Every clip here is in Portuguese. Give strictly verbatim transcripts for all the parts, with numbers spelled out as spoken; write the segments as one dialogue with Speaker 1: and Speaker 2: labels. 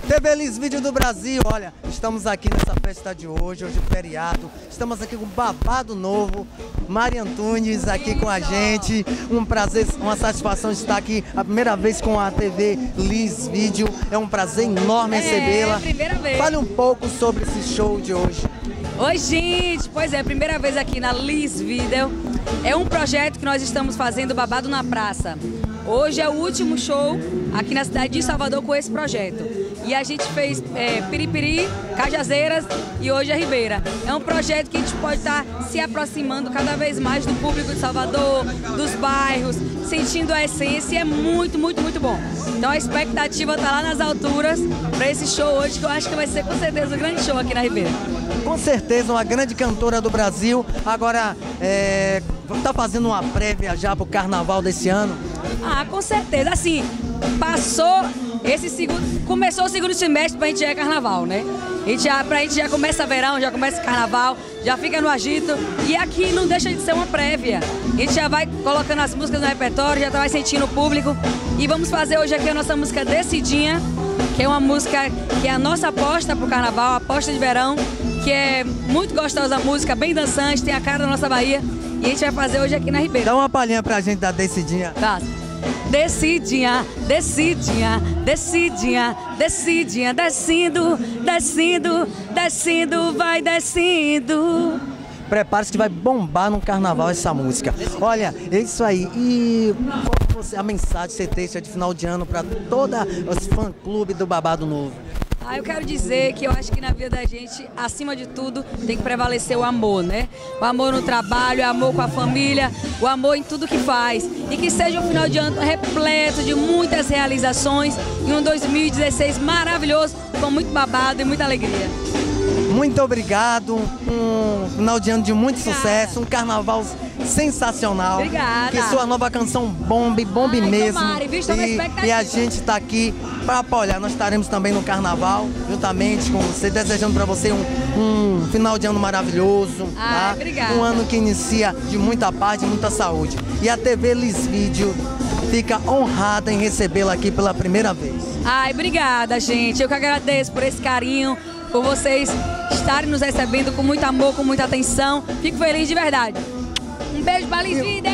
Speaker 1: T V Liz Vídeo do Brasil, olha, estamos aqui nessa festa de hoje, hoje é feriado, estamos aqui com o Babado Novo, Mari Antunes aqui com a gente, um prazer, uma satisfação estar aqui a primeira vez com a T V Liz Vídeo, é um prazer enorme recebê-la.
Speaker 2: É, primeira vez.
Speaker 1: Fale um pouco sobre esse show de hoje.
Speaker 2: Oi, gente, pois é, primeira vez aqui na Liz Vídeo, é um projeto que nós estamos fazendo, Babado na Praça. Hoje é o último show aqui na cidade de Salvador com esse projeto. E a gente fez é, Piripiri, Cajazeiras e hoje é Ribeira. É um projeto que a gente pode estar se aproximando cada vez mais do público de Salvador, dos bairros, sentindo a essência. É muito, muito, muito bom. Então a expectativa está lá nas alturas para esse show hoje, que eu acho que vai ser com certeza um grande show aqui na Ribeira.
Speaker 1: Com certeza, uma grande cantora do Brasil. Agora, é, tá fazendo uma prévia já para o carnaval desse ano?
Speaker 2: Ah, com certeza. Assim, passou esse segundo... Começou o segundo semestre, pra gente já é carnaval, né? A gente já, pra gente já começa verão, já começa carnaval, já fica no agito. E aqui não deixa de ser uma prévia. A gente já vai colocando as músicas no repertório, já vai sentindo o público. E vamos fazer hoje aqui a nossa música Decidinha, que é uma música que é a nossa aposta pro carnaval, a aposta de verão, que é muito gostosa a música, bem dançante, tem a cara da nossa Bahia. E a gente vai fazer hoje aqui na Ribeira.
Speaker 1: Dá uma palhinha pra gente da Decidinha.
Speaker 2: Tá. Decidinha, decidinha, decidinha, decidinha, descendo, descendo, descendo, vai descendo.
Speaker 1: Prepare-se que vai bombar no carnaval essa música. Olha, é isso aí. E qual você, a mensagem que você deixa de final de ano para toda os fã-clube do Babado Novo?
Speaker 2: Ah, eu quero dizer que eu acho que na vida da gente, acima de tudo, tem que prevalecer o amor, né? O amor no trabalho, o amor com a família, o amor em tudo que faz. E que seja um final de ano repleto de muitas realizações e um dois mil e dezesseis maravilhoso, com muito babado e muita alegria.
Speaker 1: Muito obrigado, um final de ano de muito
Speaker 2: Obrigada.
Speaker 1: Sucesso, um carnaval sensacional.
Speaker 2: Obrigada.
Speaker 1: Que sua nova canção bombe, bombe
Speaker 2: Ai,
Speaker 1: mesmo.
Speaker 2: tomara, viu? Estou na
Speaker 1: e,
Speaker 2: expectativa.
Speaker 1: e a gente está aqui para apoiar. Nós estaremos também no carnaval, juntamente com você, desejando para você um, um final de ano maravilhoso.
Speaker 2: Ai,
Speaker 1: tá?
Speaker 2: obrigada.
Speaker 1: Um ano que inicia de muita paz e muita saúde. E a T V Liz Vídeo fica honrada em recebê-la aqui pela primeira vez.
Speaker 2: Ai, obrigada, gente. Eu que agradeço por esse carinho, por vocês estarem nos recebendo com muito amor, com muita atenção. Fico feliz de verdade. Um beijo pra Liz Vídeo!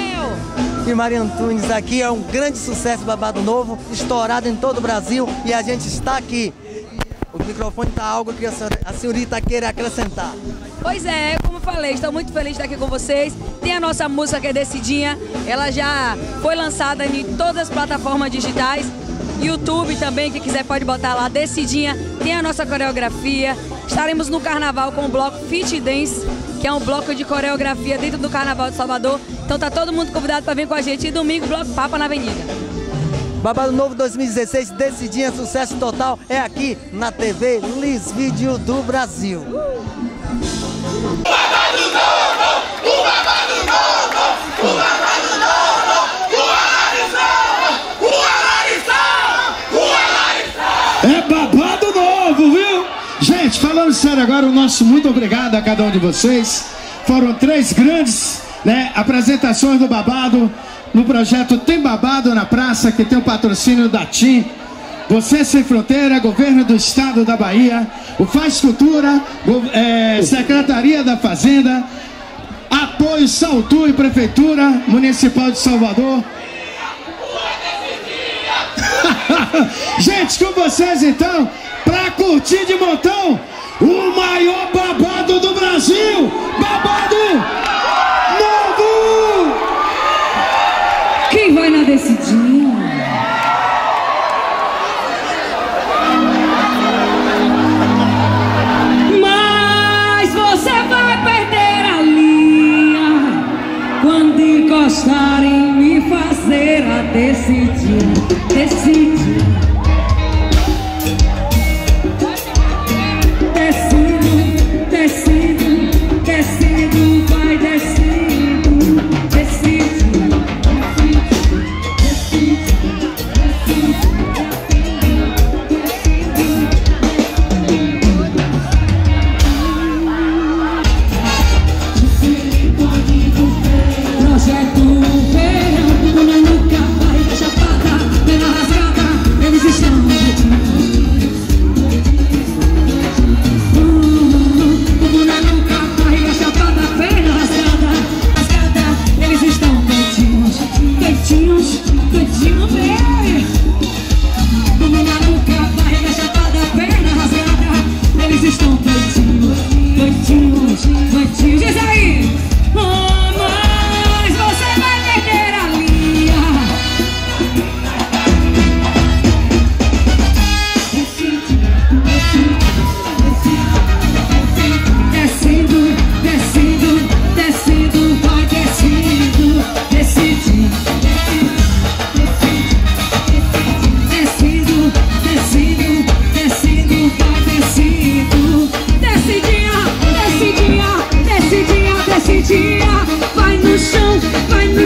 Speaker 1: E Mari Antunes aqui é um grande sucesso, Babado Novo, estourado em todo o Brasil e a gente está aqui. O microfone está algo que a, senhora, a senhorita queira acrescentar.
Speaker 2: Pois é, como eu falei, estou muito feliz de estar aqui com vocês. Tem a nossa música que é Decidinha, ela já foi lançada em todas as plataformas digitais. YouTube também, quem quiser pode botar lá, Decidinha. Tem a nossa coreografia. Estaremos no carnaval com o bloco Fit Dance, que é um bloco de coreografia dentro do Carnaval de Salvador. Então tá todo mundo convidado para vir com a gente. E domingo, bloco Papa na Avenida.
Speaker 1: Babado Novo dois mil e dezesseis, Decidinha, sucesso total, é aqui na T V Liz Vídeo do Brasil.
Speaker 3: O Babado Novo! O Babado Novo! O Babado Novo! O Alarizão! O Alarizão!
Speaker 4: É Babado Novo, viu? Gente, falando sério agora, o nosso muito obrigado a cada um de vocês. Foram três grandes, né, apresentações do Babado no projeto Tem Babado na Praça, que tem o patrocínio da TIM, Você Sem Fronteira, Governo do Estado da Bahia, o Faz Cultura, é, Secretaria da Fazenda, Apoio Saltu e Prefeitura Municipal de Salvador. Gente, com vocês então, pra curtir de montão, o maior babado do Brasil, Babado Novo!
Speaker 2: Quem vai na Decidinha? Mas você vai perder a linha quando encostar em me fazer a decidir, decidir. Descendo, descendo, descendo, vai descendo, decidir. Projeto verão, na nuca, vai chapada, pela rasgada, eles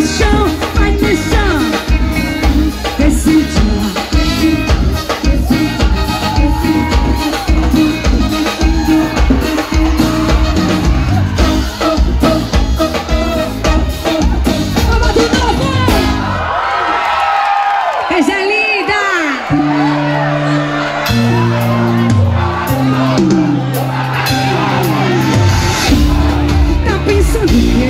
Speaker 5: chão, vai no chão. Decide lá, decide, decide, decide. Vamos de novo! Essa é linda! Tá pensando que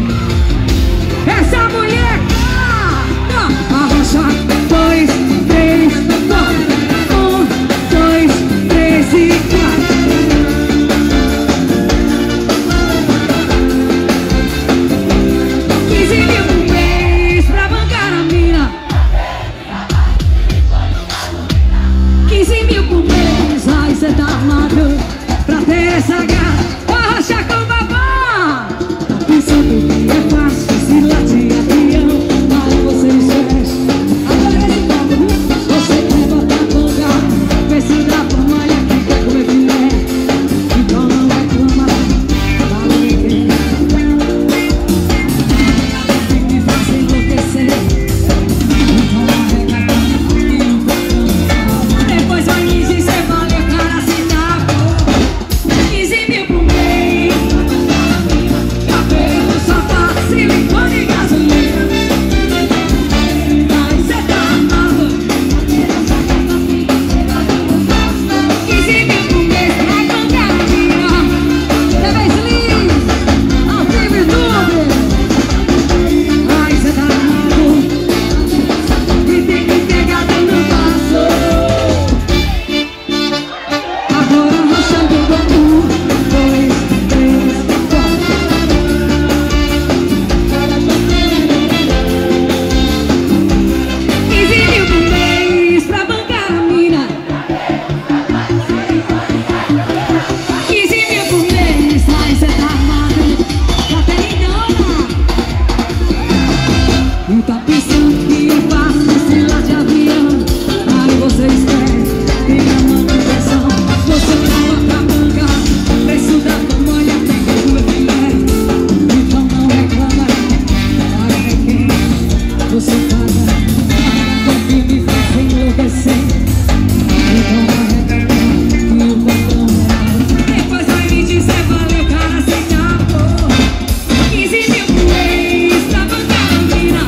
Speaker 5: essa mulher ah, ah, arrocha, dois, três, quatro. Um, dois, três e quatro. Quinze mil por mês pra bancar a mina. Quinze mil por mês, ai cê tá armado pra ter essa garra. Arrocha com babá. Tá pensando que é fácil se lá de avião, mas você esquece. Agora esse papo, você quer botar boca. Vê se dá pra malha que quer comer filé. Então não reclama, fala ninguém. Tem que fazer enlouquecer. Então arrega e não foi. Depois vai me dizer, valeu, cara, se dá bom. Quinze mil por mês. Cabelo, sapato, silicone e gasolina. Aí cê tá amado. Quinze mil por mês pra bancar a mina. T V Slim, ao vivo e YouTube. Aí cê tá amado. E tem que pegar dando passo. Agora rochando com um, dois, três, quatro. Quinze mil por mês pra bancar a mina. Quinze mil por mês, aí cê tá armado. Já tem dona. Não tá pensando que é fácil se lá de avião. Aí você esquece, tem a manutenção. Você tava pra bancar, preço da pamonha tem que comer filé. Então não reclama, para quem você paga. Confia me faz enlouquecer. Então vai reclamar que o patrão é. Depois vai me dizer, valeu, cara, cê tá bom. Quinze mil por mês pra bancar a mina.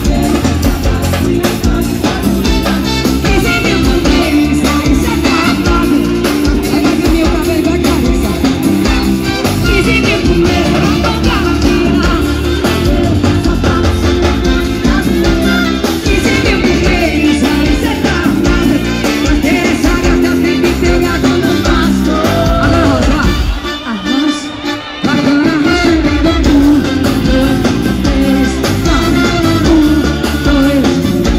Speaker 5: Quinze mil por mês, aí cê tá armado. Aí vai ver meu cabelo igual a cabeça. Quinze mil por mês pra bancar a mina. Quinze mil por mês, aí cê tá armado. Pra ter essa gata tem que pegar dando passo. Agora rosa, arrocha. Agora rocha dando um, dois, três, quatro. Um, dois.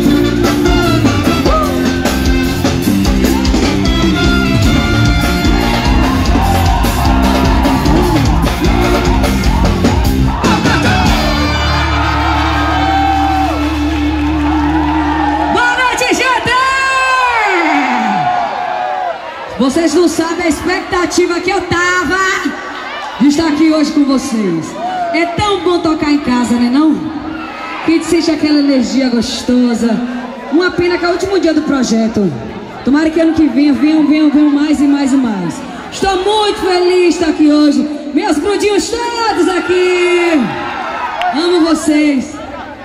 Speaker 5: Boa noite, gente! Vocês não sabem a expectativa que eu tava de estar aqui hoje com vocês. É tão bom tocar em casa, né não? Que a gente sente aquela energia gostosa. Uma pena que é o último dia do projeto. Tomara que ano que vem venham, venham, venham mais e mais e mais. Estou muito feliz de estar aqui hoje. Meus grudinhos todos aqui. Amo vocês.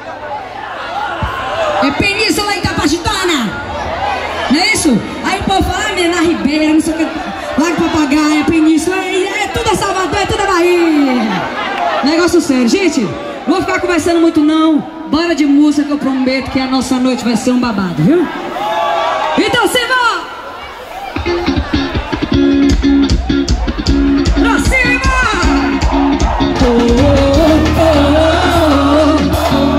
Speaker 5: É Península Itapachitana. Não é isso? Aí o povo fala, ah, menina, na Ribeira, não sei o que. Lago Papagaio, é Península, é, é tudo a Salvador, é tudo a Bahia. Negócio sério. Gente, não vou ficar conversando muito não. Bora de música que eu prometo que a nossa noite vai ser um babado, viu? Então, Silva! Pra cima! Oh, oh, oh,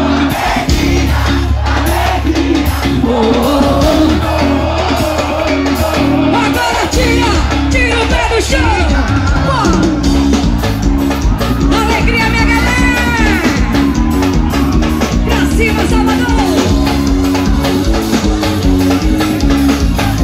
Speaker 5: oh, oh, oh. Agora tira, tira o pé do chão. Oh. Alegria, minha galera. Pra cima, Salvador.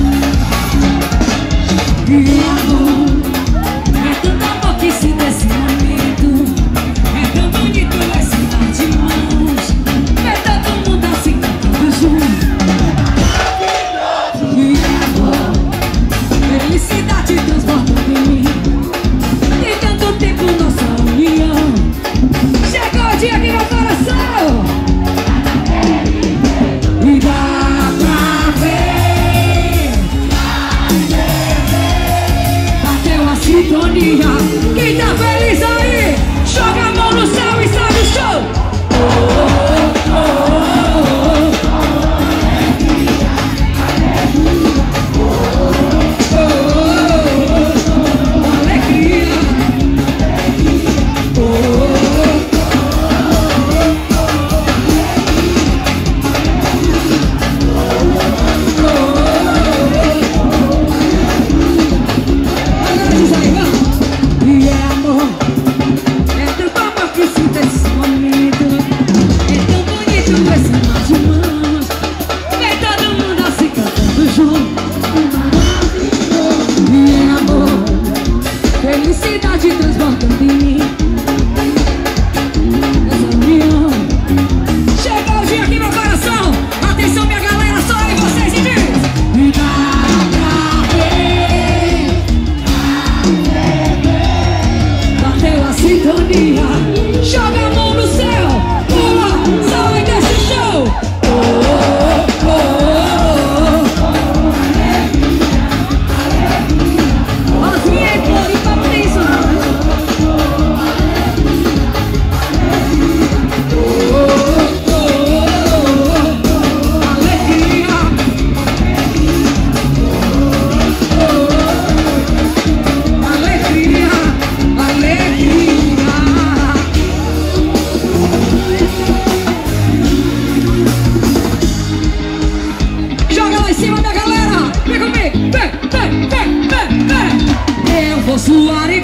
Speaker 5: sua areia.